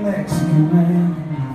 Mexican man.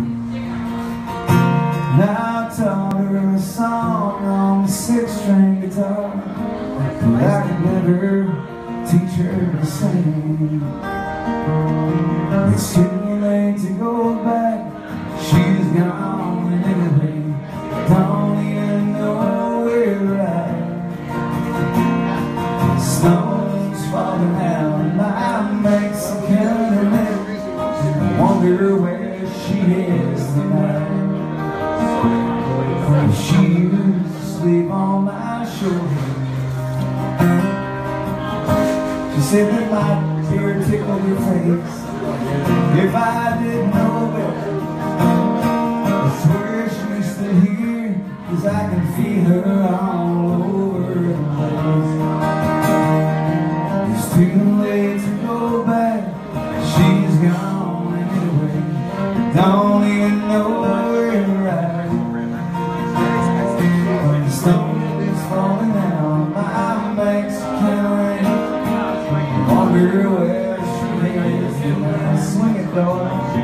And I taught her a song on the 6-string guitar, but I could never teach her to sing. It's too late to go back. She's gone anyway. Don't even know we're at. Stones falling down my Mexican man. Wonder where she is tonight. She used to sleep on my shoulder. She said that my tear tickled her face. If I didn't know better, I swear she's still here, 'cause I can feel her all over the place. It's too late to go back. She's gone anyway. Don't even know where we're at. The stones falling down my Mexican rain. Wonder where she is. Swing it, dog.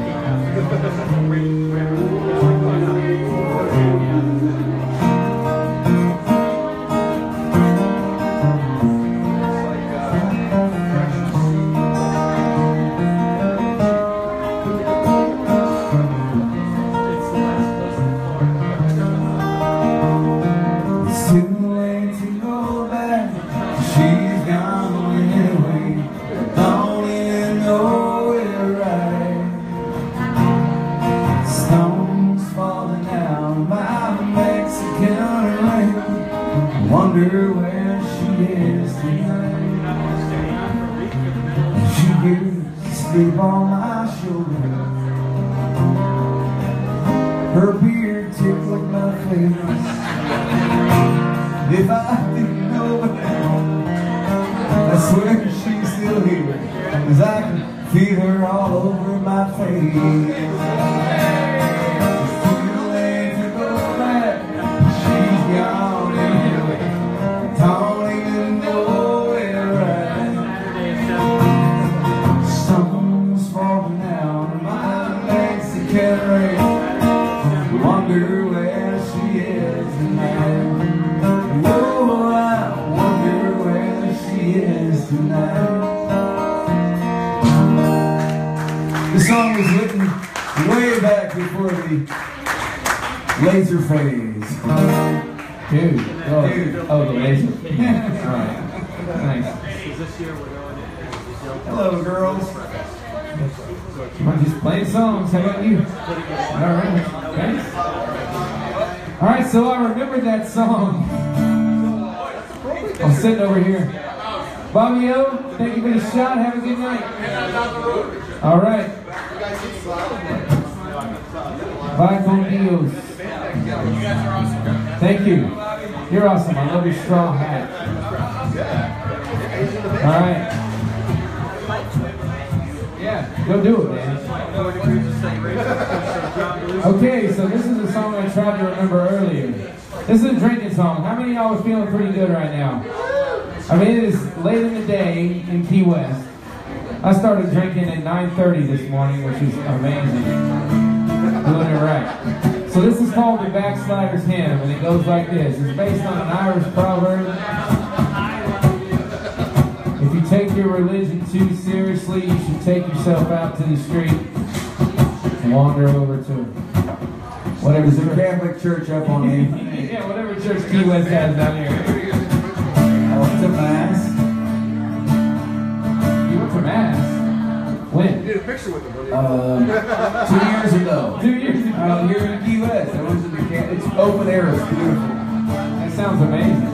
Wonder where she is tonight. She used to sleep on my shoulder. Her beard tickled my face. If I didn't know better, I swear she's still here, 'cause I can feel her all over my face. Wonder where she is tonight. Oh, I wonder where she is tonight. The song was written way back before the laser phase. Dude. Oh, the laser. Alright. Nice. Hello, girls. I'm just playing songs. How about you? Alright. Thanks. Alright, so I remembered that song. I'm sitting over here. Bobby O, thank you for the shot. Have a good night. Alright. Bye, con Dios. Thank you. You're awesome. I love your straw hat. Alright. Yeah, go do it, man. Okay, so this is a song I tried to remember earlier. This is a drinking song. How many of y'all are feeling pretty good right now? I mean, it is late in the day in Key West. I started drinking at 9:30 this morning, which is amazing. Doing it right. So this is called the Backslider's Hymn, and it goes like this. It's based on an Irish proverb. If you take your religion too seriously, you should take yourself out to the street and wander over to whatever the Catholic church up on me. Yeah, whatever church Key West has down here. I went to Mass. You went to Mass? When? You did a picture with them. 2 years ago. 2 years ago. Here in Key West. I went to the It's open air. It's beautiful. That sounds amazing.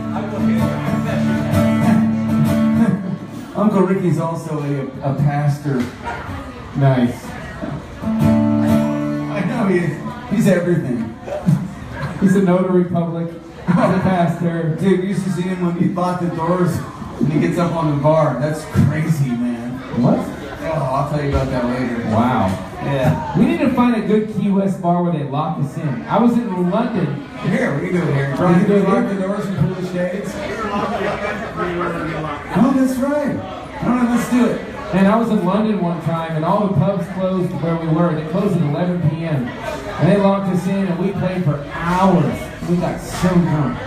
Uncle Ricky's also a pastor. Nice. I know he is. He's everything. He's a notary public. He's a pastor. Dude, you used to see him when he locked the doors and he gets up on the bar. That's crazy, man. What? Oh, I'll tell you about that later. Wow. Yeah. We need to find a good Key West bar where they lock us in. I was in London. Here, we can do it here. We can do it lock here. the doors and pull the shades. Oh, that's right. All right, let's do it. And I was in London one time, and all the pubs closed where we were. They closed at 11 p.m. And they locked us in, and we played for hours. We got so drunk.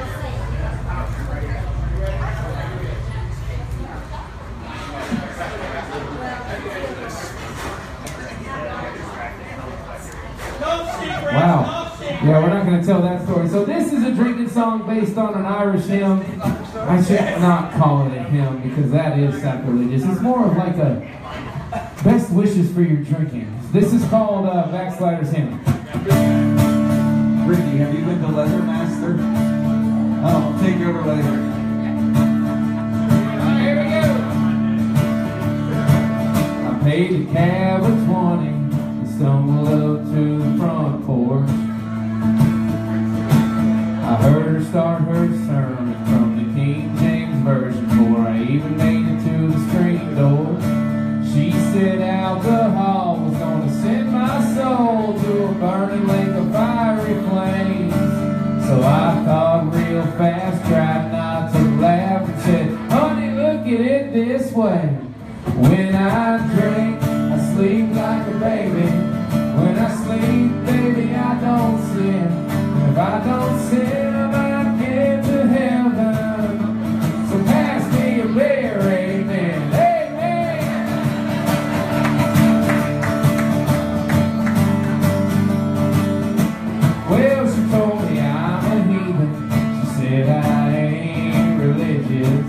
Wow. Yeah, we're not going to tell that story. So this is a drinking song based on an Irish hymn. I should not call it a hymn because that is sacrilegious. It's more of like a best wishes for your drinking. This is called Backslider's Hymn. Ricky, have you been to Leather Master? Oh, I'll take you over later. Here we go. I paid a cab of 20 and stumbled up to the front porch. I heard her start her sermon from the King James Version before I even made it to the street door. She said alcohol was gonna send my soul to a burning lake of fiery flames. So I thought real fast, tried not to laugh, and said, honey, look at it this way. When I drink, I sleep like a baby. When I sleep, baby, I don't sin. If I don't sin, I might get to heaven. So pass me a beer, amen. Amen. Well, she told me I'm a heathen. She said I ain't religious.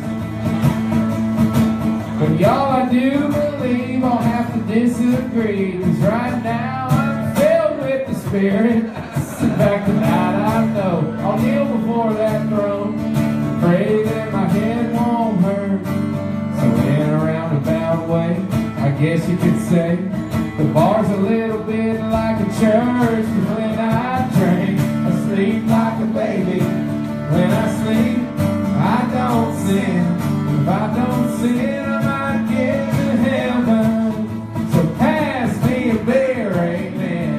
But y'all, I do believe I'll have to disagree. Cause right now I'm filled with the Spirit. Sit back tonight, I know I'll kneel before that throne, pray that my head won't hurt. So in a roundabout way, I guess you could say the bar's a little bit like a church. Cause when I drink, I sleep like a baby. When I sleep, I don't sin. If I don't sin, I might get to heaven. So pass me a beer, amen.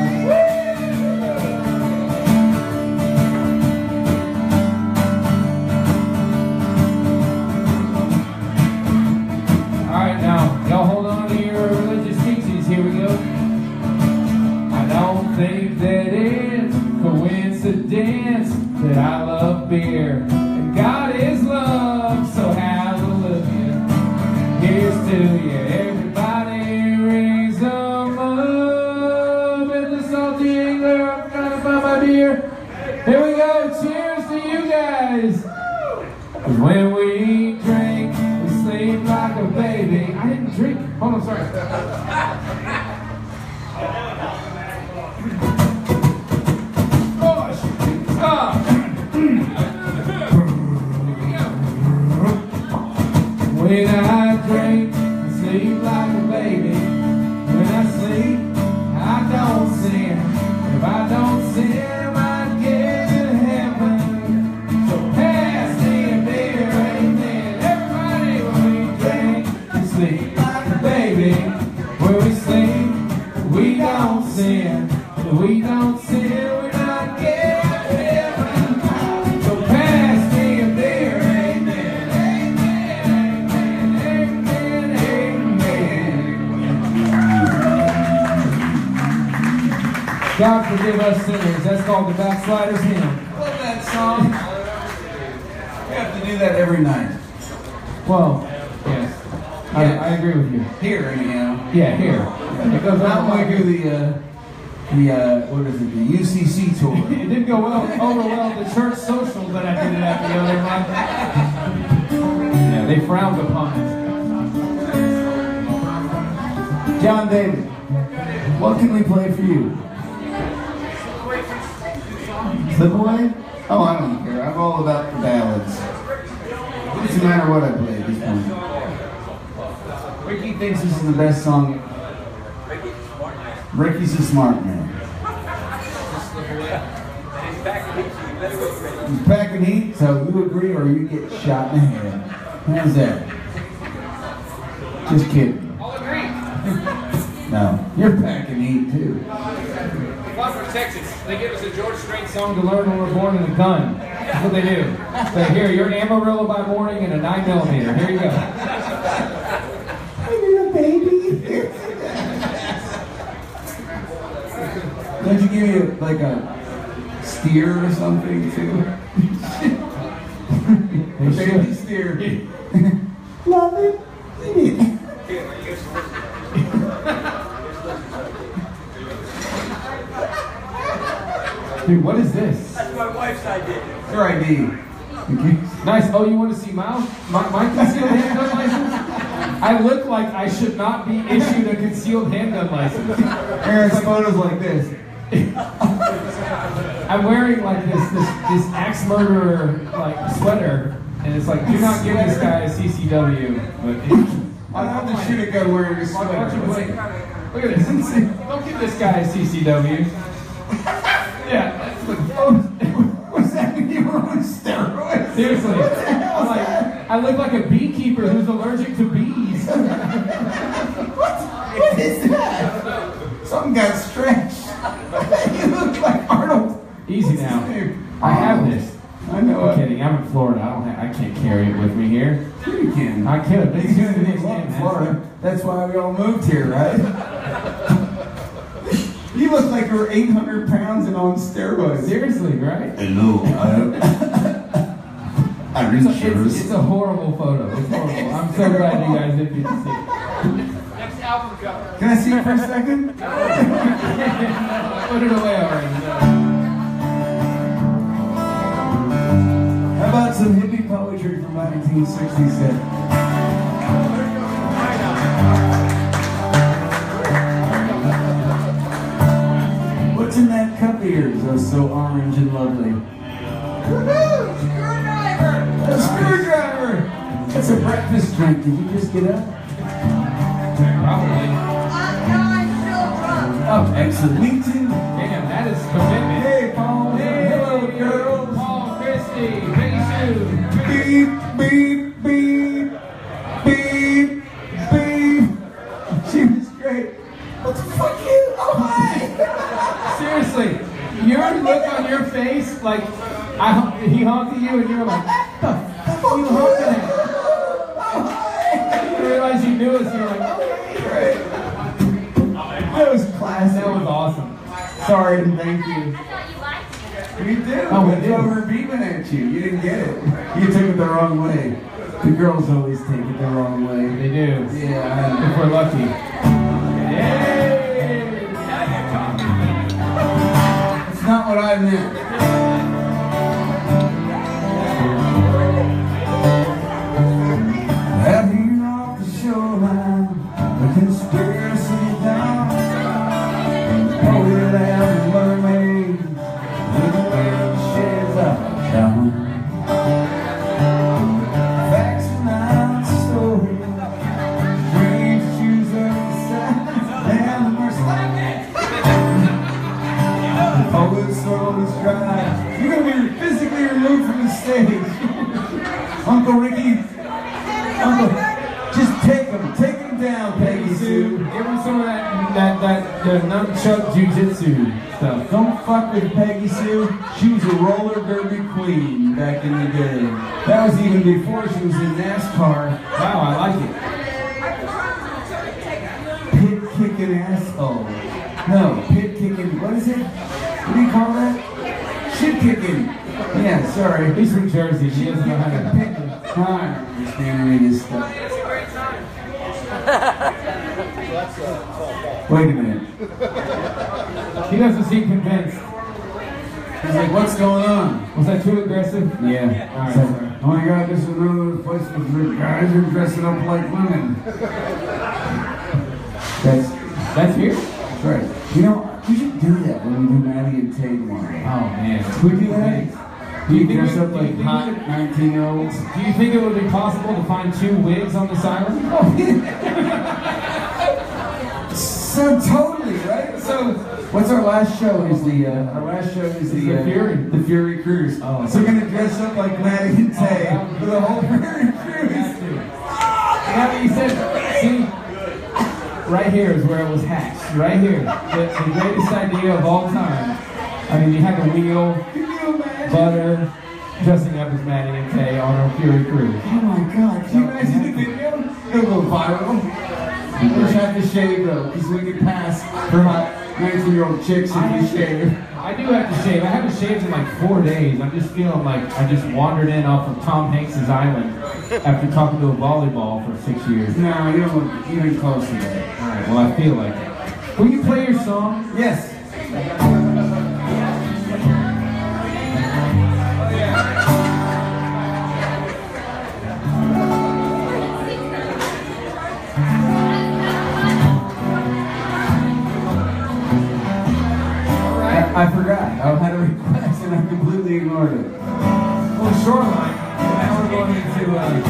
Y'all hold on to your religious teachings. Here we go. I don't think that it's coincidence that I love beer. And God is love, so hallelujah. Here's to you, everybody. Raise them up. And the salty angler, I'm trying to find my beer. Here we go. Cheers to you guys. Cause when we drink, we sleep like a baby. I didn't drink. Hold on, sorry. When I drink, I sleep like a baby. When I sleep, I don't sin. If I don't sin, I might get to heaven. So pass me a beer, amen. Everybody, when we drink, we sleep like a baby. When we sleep, we don't sin. If we don't sin, we're not getting to heaven. So pass me a beer, amen. Amen, amen, amen, amen. God forgive us sinners. That's called the Backslider's Hymn. I love that song. We have to do that every night. Well, yes. I agree with you. Here, anyhow. Yeah, here. It goes Not when we do the what is it, the UCC tour. It didn't go over well at the church social that I did it at the other month. Yeah, they frowned upon it. John David, what can we play for you? Slip Away? Oh, I don't care. I'm all about the ballads. It doesn't matter what I play at this point. Ricky thinks this is the best song. Ricky's a smart man. He's packing heat, so you agree or you get shot in the head. How's that? Just kidding. I'll agree. No, you're packing heat too. One from Texas. They give us a George Strait song to learn when we're born in a gun. That's what they do. Say, here, you're an Amarillo by morning and a 9mm. Here you go. Don't you give me like a steer or something too? A baby steer. Love it. Dude, what is this? That's my wife's ID. Your ID. Nice. Oh, you want to see my concealed handgun license? I look like I should not be issued a concealed handgun license. Aaron's photos like this. I'm wearing like this axe murderer like sweater, and it's like, do not give this guy a CCW. But I have to shoot a gun wearing a sweater. Look at this. Don't give this guy a CCW. Yeah, that's the What's that mean you were on steroids? seriously. I'm like, I look like a beekeeper who's allergic to bees. What is that? Something got stretched. You look like Arnold. Easy now. I have this. I know. I'm kidding. I'm in Florida. I can't carry it with me here. Sure you can. I could. He's doing it in Florida. That's why we all moved here, right? You look like you're 800 pounds and on steroids. Seriously, right? Hello, I'm It's a horrible photo. It's horrible. I'm so glad you guys didn't get to see it. Next album cover. Can I see it for a second? Put it away already. How about some hippie poetry from 1967? What's in that cup of yours? Oh, so orange and lovely. Woohoo! Screwdriver! A screwdriver! That's a breakfast drink. Did you just get up? Probably. I'm still drunk. Oh, excellent. Me too. Damn, that is commitment. Hey, Paul. Hey, Hello, girls. Paul, Christy, Peggy Sue. Beep, beep, beep, beep, beep. She was great. What the fuck you? Oh, hi. Seriously, your look on your face, like, he honked at you and you were like, what the fuck are you honking at? You realize you knew us and you were like, Great. That was classic. that was awesome. Sorry and thank you. I thought you liked it. We did. Oh, we That's did. why we're beeping at you. You didn't get it. You took it the wrong way. The girls always take it the wrong way. They do. Yeah. If we're lucky. Yay! That's not what I meant. Out here off the shoreline, the conspiracy down. Poet and the mermaid, with the wind sheds out down. Facts are not stories, dreams choose every side, and the mercy. The poet's soul is dry. You're gonna be physically removed from the stage. Uncle Ricky, Uncle, just take him down, Peggy Sue. Give him some of that nunchuck jujitsu stuff. Don't fuck with Peggy Sue. She was a roller derby queen back in the day. That was even before she was in NASCAR. Wow, I like it. Pit kicking asshole. No, pit kicking. What is it? What do you call that? Shit kicking. Yeah, sorry. He's from Jersey. He doesn't know how to pick. I don't understand any of this stuff. Wait a minute. He doesn't seem convinced. He's like, what's going on? Was that too aggressive? Yeah. All right, So, sorry. oh my God, this is another place where guys are dressing up like women. That's here? That's right. You know, we should do that when we do Maddie and Tay tomorrow. Oh man. Can we do that? Do you You think dress we- up do you like think hot we 19-year-olds? Do you think it would be possible to find 2 wigs on this island? So totally, right? So, what's our last show? Is the Fury. The Fury Cruise. Oh. So we're gonna dress up like Maddie and Tay for the whole Fury Cruise. Yeah, but you said, see, right here is where it was hatched. Right here. The greatest idea of all time. I mean, you had the wheel, Can you imagine? butter, dressing up as Maddie and Tay on our Fury Cruise. Oh my God! Can you imagine the video? It'll go viral. We just have to shave though, because we can pass for hot 19-year-old chicks if you shave. I do have to shave. I haven't shaved in like 4 days. I'm just feeling like I just wandered in off of Tom Hanks' island after talking to a volleyball for 6 years. No, you don't look even close to that. Alright, well I feel like it. Will you play your song? Yes. I forgot. I had a request and I completely ignored it. Well, Shoreline. Now we're going into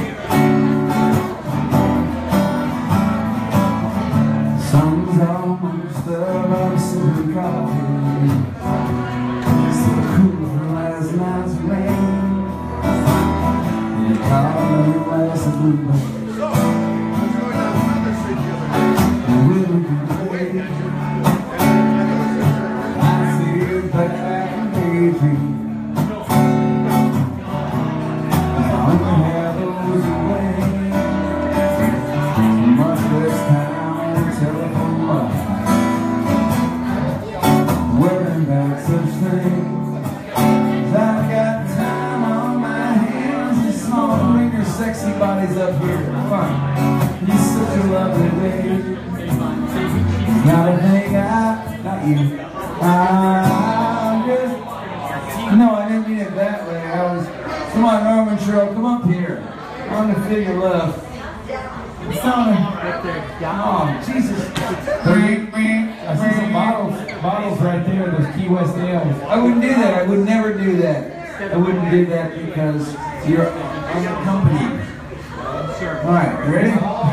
Sun's almost up, I'm sipping coffee. Still cool from last night's rain. And a collar glass of blue light. And we're looking great. I see you back and daydream. I'm gonna have those away. Much less time on the telephone line. Worrying about such things. I've got time on my hands. This morning, bring your sexy bodies up here. Fine. You're such a lovely lady. Not a thing not you. I'm just, no, I didn't mean it that way. Come on, Norman Cheryl, come up here. I want to feel your love. Oh, Jesus. I see some bottles right there, those Key West ales. I wouldn't do that. I would never do that. I wouldn't do that because you're unaccompanied. All right, you ready?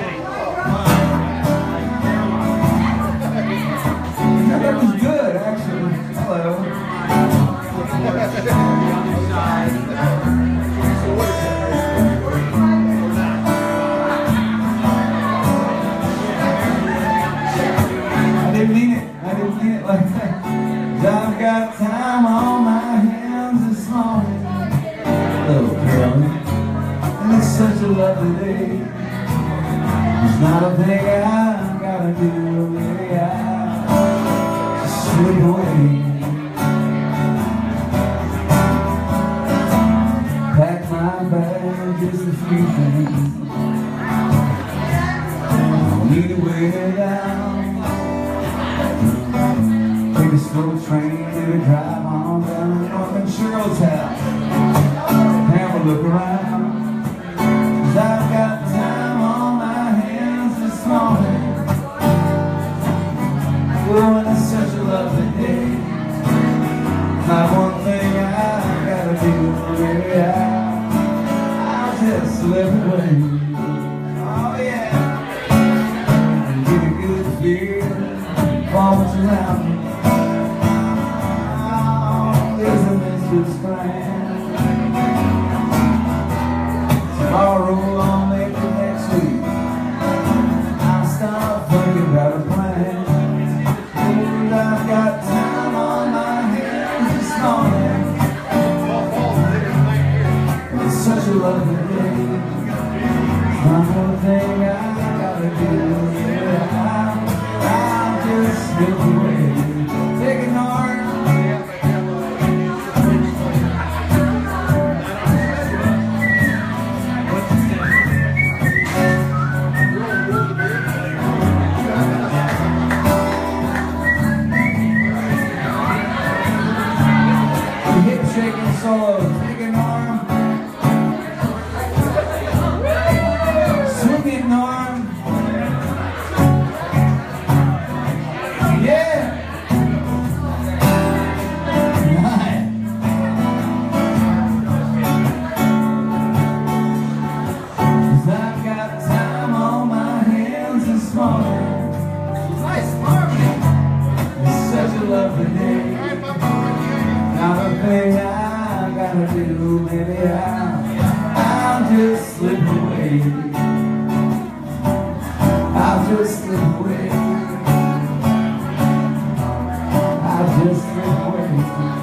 That was good, actually. Hello. I didn't mean it like that. I've got time on my hands this morning. Hello, Carolyn. And it's such a lovely day. There's not a thing I've gotta do, baby. I just slip away. Pack my bag, just a few things. Need to wear down. Take a slow train, maybe drive on down to North and Cheryl's house. Have a look around. 'Cause I've got time on my hands this morning. Oh, and it's such a lovely day. Not one thing I gotta do, baby. I'll just slip away. Oh yeah. And get a good feel for what's around me. Oh, isn't this just grand? Tomorrow on maybe next week, I'll start thinking about a plan. And I've got time on my hands this morning. It's such a lovely day. One more thing I gotta do. I'll just slip away. Take it hard. Hip shaking solo. Take an arm. Swing it, Norm. Yeah. Right. 'Cause I've got time on my hands this morning. Nice harmony. It's such a lovely day. Not a thing I gotta do, maybe I'll just slip away. I'll just slip away. I'll just slip away.